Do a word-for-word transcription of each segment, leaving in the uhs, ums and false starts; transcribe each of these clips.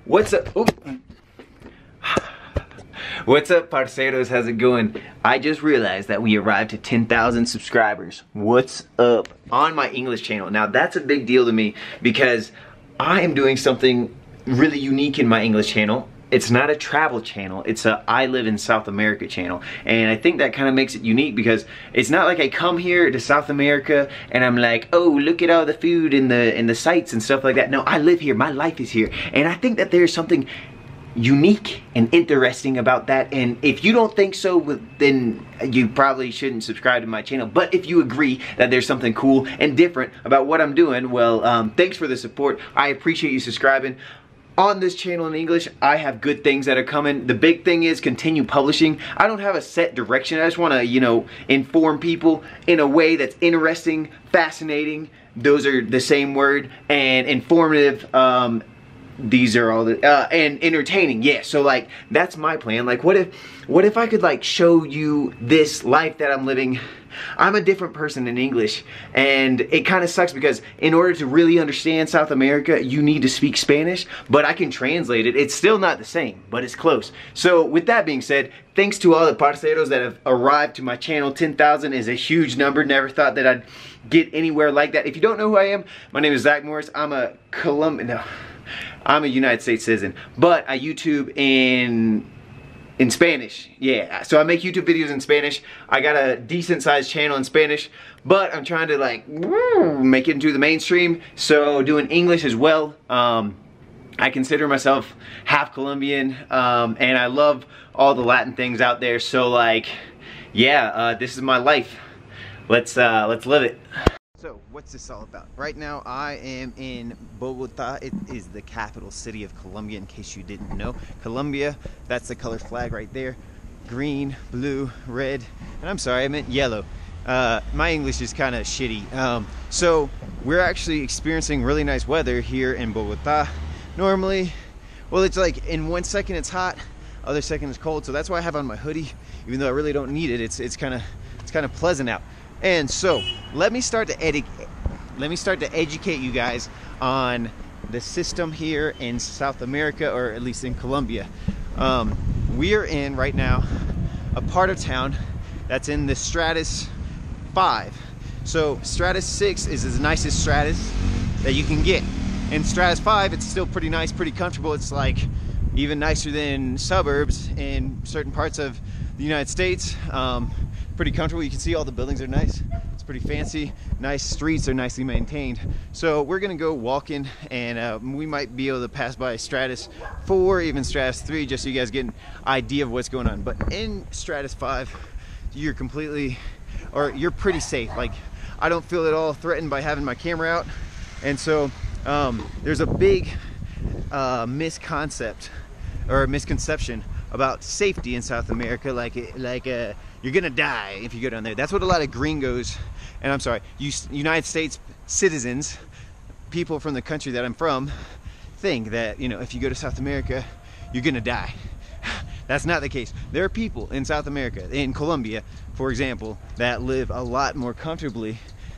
What's up? Ooh. What's up, parceros? How's it going? I just realized that we arrived to ten thousand subscribers. What's up? On my English channel. Now that's a big deal to me because I am doing something really unique in my English channel. It's not a travel channel, it's a I live in South America channel. And I think that kind of makes it unique because it's not like I come here to South America and I'm like, oh, look at all the food and the and the sights and stuff like that. No, I live here, my life is here. And I think that there's something unique and interesting about that. And if you don't think so, then you probably shouldn't subscribe to my channel. But if you agree that there's something cool and different about what I'm doing, well, um, thanks for the support. I appreciate you subscribing. On this channel in English, I have good things that are coming. The big thing is continue publishing. I don't have a set direction. I just want to, you know, inform people in a way that's interesting, fascinating. Those are the same word. And informative. Um, these are all the, uh, and entertaining. Yeah, so like, that's my plan. Like, what if, what if I could like show you this life that I'm living? I'm a different person in English, and it kind of sucks because in order to really understand South America, you need to speak Spanish, but I can translate it. It's still not the same, but it's close. So with that being said, thanks to all the parceros that have arrived to my channel. ten thousand is a huge number. Never thought that I'd get anywhere like that. If you don't know who I am, my name is Zach Morris. I'm a Colombian, no, I'm a United States citizen, but I YouTube in in Spanish. Yeah, so I make YouTube videos in Spanish. I got a decent sized channel in Spanish, but I'm trying to like make it into the mainstream, so doing English as well. um I consider myself half Colombian, um and I love all the Latin things out there, so like, yeah, uh this is my life. Let's uh let's live it. So what's this all about? Right now I am in Bogota. It is the capital city of Colombia, in case you didn't know. Colombia, that's the color flag right there. Green, blue, red, and I'm sorry, I meant yellow. Uh, my English is kind of shitty. Um, so we're actually experiencing really nice weather here in Bogota. Normally, well, it's like in one second it's hot, other second it's cold. So that's why I have on my hoodie, even though I really don't need it. It's it's kind of it's kind of pleasant out. And so let me start to edu let me start to educate you guys on the system here in South America, or at least in Colombia. Um, we are in right now a part of town that's in the Stratus five. So Stratus six is the nicest Stratus that you can get. In Stratus five, it's still pretty nice, pretty comfortable. It's like even nicer than suburbs in certain parts of the United States. Um, pretty comfortable. You can see all the buildings are nice. It's pretty fancy. Nice streets are nicely maintained. So we're gonna go walking, and uh, we might be able to pass by Stratus four, even Stratus three, just so you guys get an idea of what's going on. But in Stratus five, you're completely, or you're pretty safe. Like, I don't feel at all threatened by having my camera out. And so um, there's a big uh, misconcept or misconception about safety in South America, like like uh, you're gonna die if you go down there. That's what a lot of gringos, and I'm sorry, you United States citizens, people from the country that I'm from, think that, you know, if you go to South America, you're gonna die. That's not the case. There are people in South America, in Colombia, for example, that live a lot more comfortably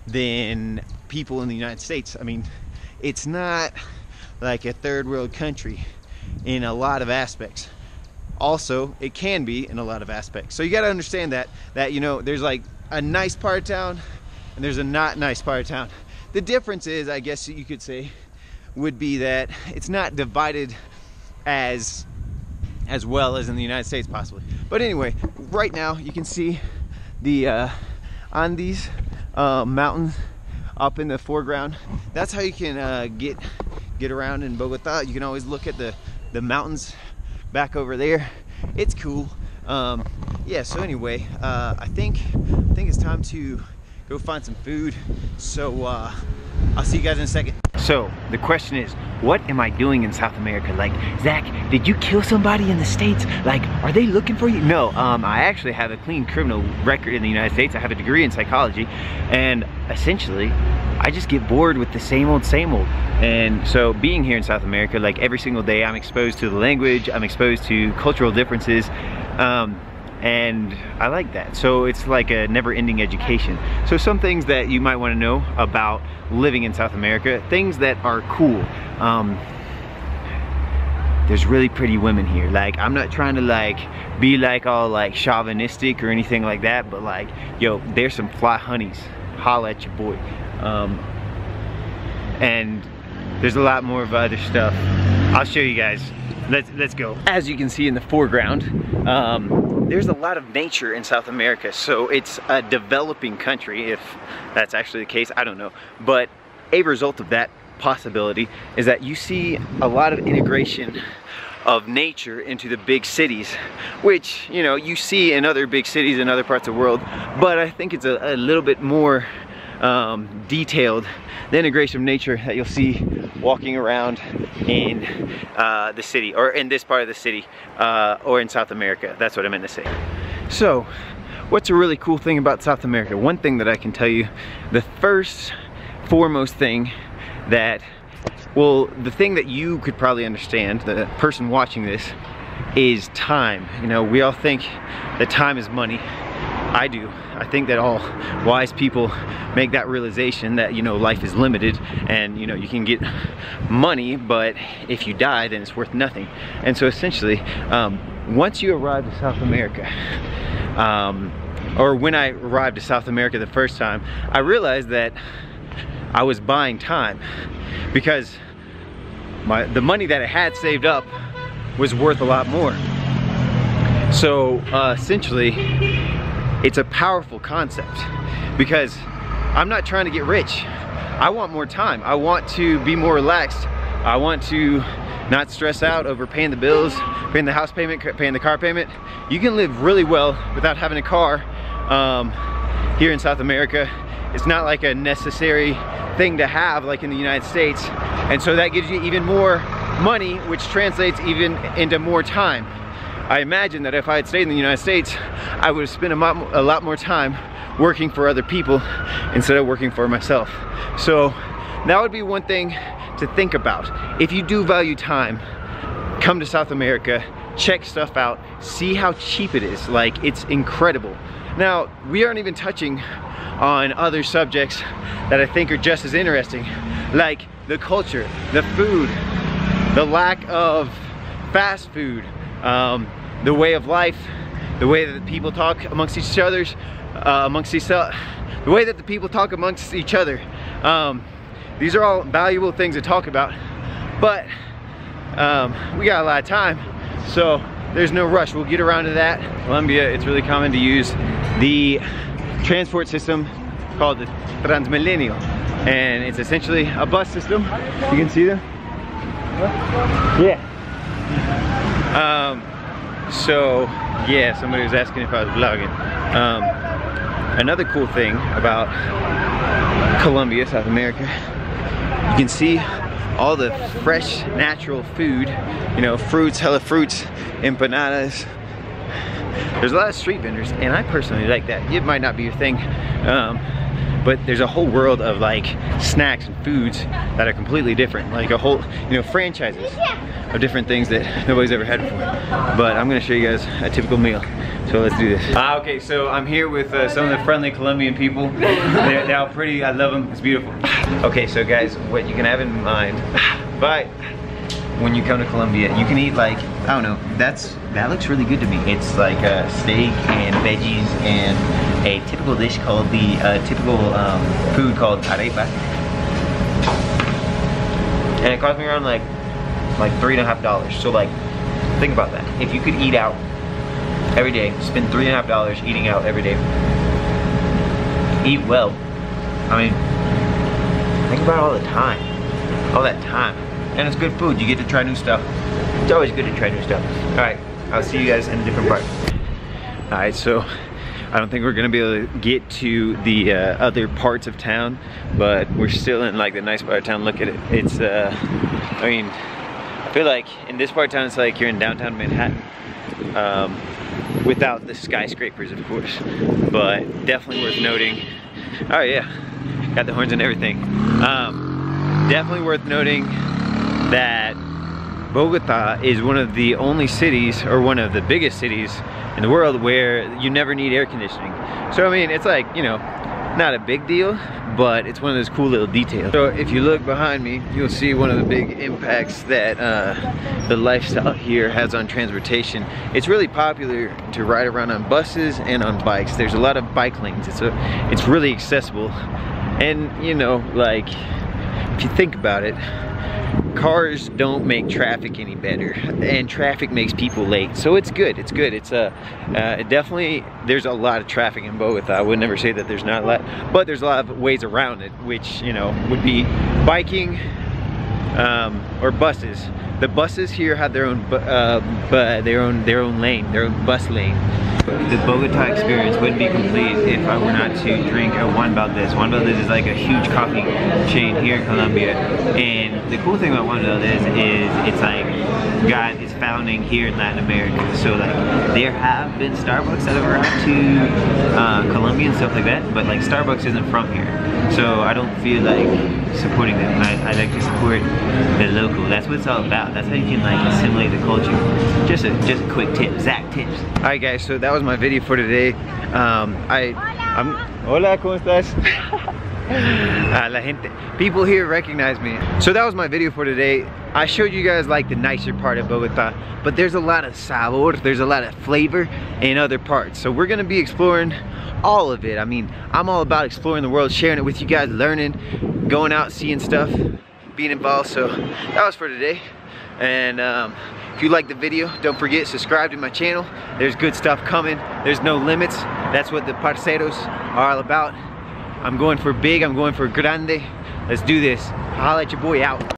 than people in the United States. I mean, it's not like a third world country in a lot of aspects. Also, it can be in a lot of aspects. So you got to understand that, that, you know, there's like a nice part of town and there's a not nice part of town. The difference is, I guess you could say, would be that it's not divided as as well as in the United States, possibly. But anyway, right now you can see the uh, Andes uh, mountains up in the foreground. That's how you can uh, get get around in Bogota. You can always look at the the mountains back over there. It's cool. Um, yeah, so anyway, uh, I think I think it's time to go find some food. So uh, I'll see you guys in a second. So the question is, what am I doing in South America? Like, Zach, did you kill somebody in the States? Like, are they looking for you? No, um, I actually have a clean criminal record in the United States. I have a degree in psychology, and essentially, I just get bored with the same old, same old. And so being here in South America, like every single day, I'm exposed to the language, I'm exposed to cultural differences, um, and I like that. So it's like a never-ending education. So some things that you might want to know about living in South America, things that are cool. Um, there's really pretty women here. Like, I'm not trying to like be like all like chauvinistic or anything like that, but like, yo, there's some fly honeys. Holla at your boy. Um, and there's a lot more of other stuff. I'll show you guys. Let's let's go. As you can see in the foreground, um, there's a lot of nature in South America. So it's a developing country, if that's actually the case. I don't know. But a result of that possibility is that you see a lot of integration of nature into the big cities, which, you know, you see in other big cities in other parts of the world, but I think it's a, a little bit more um, detailed, the integration of nature that you'll see walking around in uh, the city, or in this part of the city, uh, or in South America. That's what I meant to say. So, what's a really cool thing about South America? One thing that I can tell you, the first foremost thing that, well, the thing that you could probably understand, the person watching this, is time. You know, we all think that time is money. I do. I think that all wise people make that realization that, you know, life is limited and, you know, you can get money, but if you die, then it's worth nothing. And so essentially, um, once you arrive to South America, um, or when I arrived to South America the first time, I realized that I was buying time, because my the money that I had saved up was worth a lot more. So uh, essentially, it's a powerful concept, because I'm not trying to get rich. I want more time. I want to be more relaxed. I want to not stress out over paying the bills, paying the house payment, paying the car payment. You can live really well without having a car um, here in South America. It's not like a necessary thing to have like in the United States. And so that gives you even more money, which translates even into more time. I imagine that if I had stayed in the United States, I would have spent a lot, a lot more time working for other people instead of working for myself. So that would be one thing to think about. If you do value time, come to South America, check stuff out, see how cheap it is. Like, it's incredible. Now, we aren't even touching on other subjects that I think are just as interesting, like the culture, the food, the lack of fast food, um, the way of life, the way that people talk amongst each other, uh, amongst each other, the way that the people talk amongst each other. Um, these are all valuable things to talk about, but um, we got a lot of time, so there's no rush. We'll get around to that. Colombia, it's really common to use the transport system called the Transmilenio, and it's essentially a bus system. You can see them? Yeah. Um, so, yeah, somebody was asking if I was vlogging. Um, another cool thing about Colombia, South America, you can see all the fresh, natural food, you know, fruits, hella fruits, empanadas. There's a lot of street vendors, and I personally like that. It might not be your thing, um, but there's a whole world of like snacks and foods that are completely different. Like a whole, you know, franchises of different things that nobody's ever had before. But I'm gonna show you guys a typical meal. So let's do this. Ah, okay, so I'm here with uh, some of the friendly Colombian people. They're, they're all pretty, I love them, it's beautiful. Okay, so guys, what you can have in mind, but when you come to Colombia, you can eat like, I don't know, that's, that looks really good to me. It's like a steak and veggies and a typical dish called the, uh, typical um, food called arepa. And it cost me around like, like three and a half dollars. So like, think about that. If you could eat out every day, spend three and a half dollars eating out every day, eat well. I mean, think about all the time, all that time. And it's good food, you get to try new stuff. It's always good to try new stuff. All right, I'll see you guys in a different part. All right, so I don't think we're gonna be able to get to the uh, other parts of town, but we're still in like the nice part of town. Look at it, it's, uh, I mean, I feel like in this part of town, it's like you're in downtown Manhattan. Um, without the skyscrapers, of course, but definitely worth noting. Oh yeah, got the horns and everything. Um, definitely worth noting that Bogota is one of the only cities, or one of the biggest cities in the world, where you never need air conditioning. So I mean, it's like, you know, not a big deal, but it's one of those cool little details. So if you look behind me, you'll see one of the big impacts that uh, the lifestyle here has on transportation. It's really popular to ride around on buses and on bikes. There's a lot of bike lanes. It's, a, it's really accessible. And you know, like, if you think about it, cars don't make traffic any better, and traffic makes people late. So it's good, it's good. It's a, uh, definitely, there's a lot of traffic in Bogota. I would never say that there's not a lot, but there's a lot of ways around it, which, you know, would be biking um, or buses. The buses here have their own, uh, bu their own, their own lane, their own bus lane. The Bogota experience wouldn't be complete if I were not to drink a Juan Valdez. Juan Valdez is like a huge coffee chain here in Colombia, and the cool thing about Juan Valdez is it's like got its founding here in Latin America. So like there have been Starbucks that have arrived to uh, Colombia and stuff like that, but like Starbucks isn't from here, so I don't feel like supporting them. I, I like to support the local. That's what it's all about. That's how you can like assimilate the culture. Just a just a quick tip, Zach tips. All right, guys. So that was my video for today. Um, I, I'm. Hola, ¿cómo estás? uh, la gente. People here recognize me. So that was my video for today. I showed you guys like the nicer part of Bogota, but there's a lot of sabor, there's a lot of flavor in other parts. So we're gonna be exploring all of it. I mean, I'm all about exploring the world, sharing it with you guys, learning, going out, seeing stuff, being involved. So that was for today. And um, if you liked the video, don't forget, subscribe to my channel. There's good stuff coming. There's no limits. That's what the parceros are all about. I'm going for big, I'm going for grande. Let's do this. Holla at your boy, out.